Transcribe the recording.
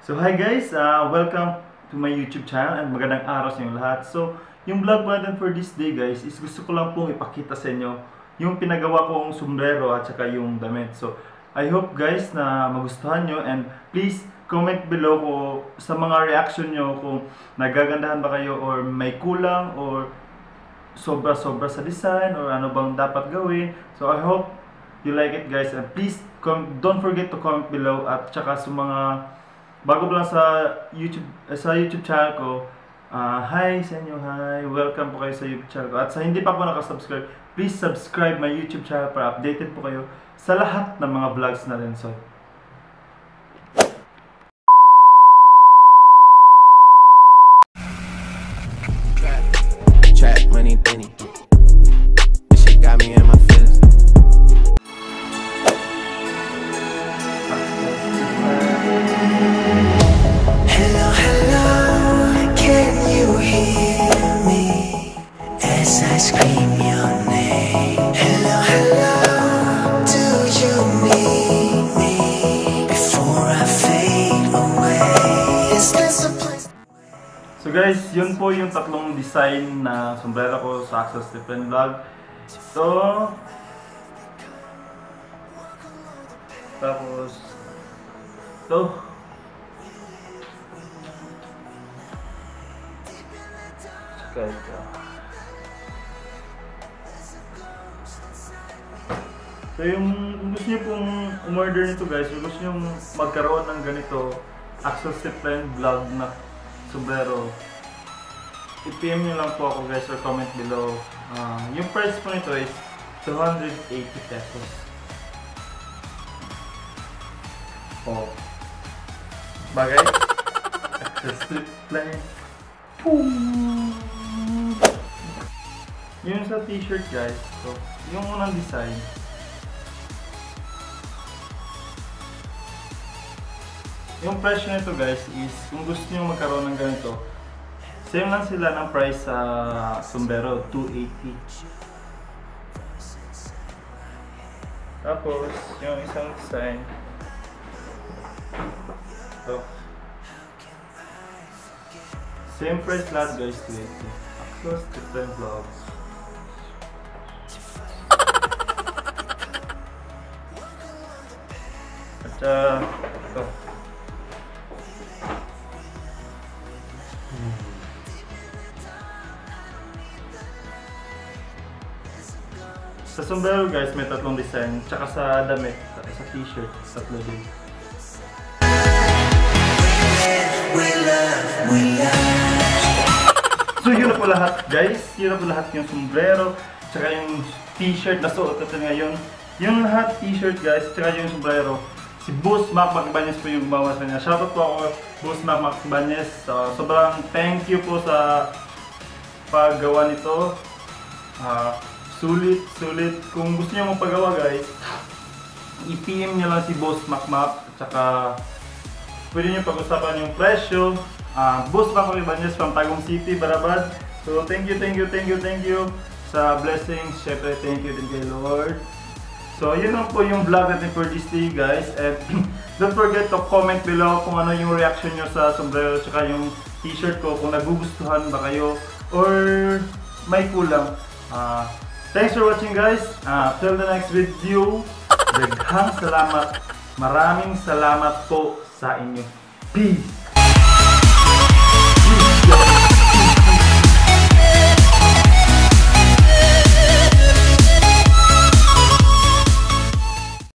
So hi guys, welcome to my YouTube channel and magandang araw sa inyo lahat. So yung vlog natin for this day guys is gusto ko lang pong ipakita sa inyo yung pinagawa kong sombrero at saka yung damit. So I hope guys na magustuhan nyo and please comment below ko sa mga reaction nyo kung nagagandahan ba kayo or may kulang or sobra-sobra sa design or ano bang dapat gawin. So I hope you like it guys and please don't forget to comment below at saka sa mga bago pa lang sa YouTube channel ko, hi sa inyo, hi, welcome po kayo sa YouTube channel ko. At sa hindi pa po nakasubscribe, please subscribe my YouTube channel para updated po kayo sa lahat ng mga vlogs natin. So, trap money penny. This shit got me in my feelings. Hello, hello, can you hear me as I scream your name? Hello, hello, do you need me before I fade away? Is this a place? so guys, yun po yung tatlong design na sombrero ko sa Axel Stephen Vlog. So, tapos ito. So yung kung gusto niyo pong umorder nito guys, kung gusto niyo magkaroon ng ganito Axel Stephen Vlog na sombrero, i-PM niyo lang po ako guys or comment below. Yung price po nito is 280 pesos. Oh. Bagay? Axel Stephen. Yung sa t-shirt guys, so yung unang design, yung price nito guys is kung gusto niyo magkaroon ng ganito, same lang sila ng price sa sombrero, 280. Tapos yung isang design, ito, same price lahat guys, 280. Axel Stephen Vlogs. At ito. Sa sombrero guys, may tatlong design. Tsaka sa damit, sa t-shirt, tatlo din. So yun na po lahat guys. Yun na po lahat yung sombrero. Tsaka yung t-shirt na suot natin ngayon. Yung lahat t-shirt guys, tsaka yung sombrero. Si Boss Mac Macbanez po yung gumawa sa niya. Shoutout po ako, Boss Mac Macbanez. Sobrang thank you po sa paggawa nito. Sulit. Kung gusto niyo magpagawa guys, i-PM niyo lang si Boss Mac. Tsaka pwede niyo pag-usapan yung presyo. Boss Mac Macbanez from Tagum City, Barabad. So thank you sa blessings. Syempre thank you Lord. So yun lang po yung vlog natin for this day guys. And don't forget to comment below kung ano yung reaction nyo sa sombrero tsaka yung t-shirt ko, kung nagugustuhan ba kayo or may kulang. Thanks for watching guys. Till the next video. Daghang salamat. Maraming salamat po sa inyo. Peace!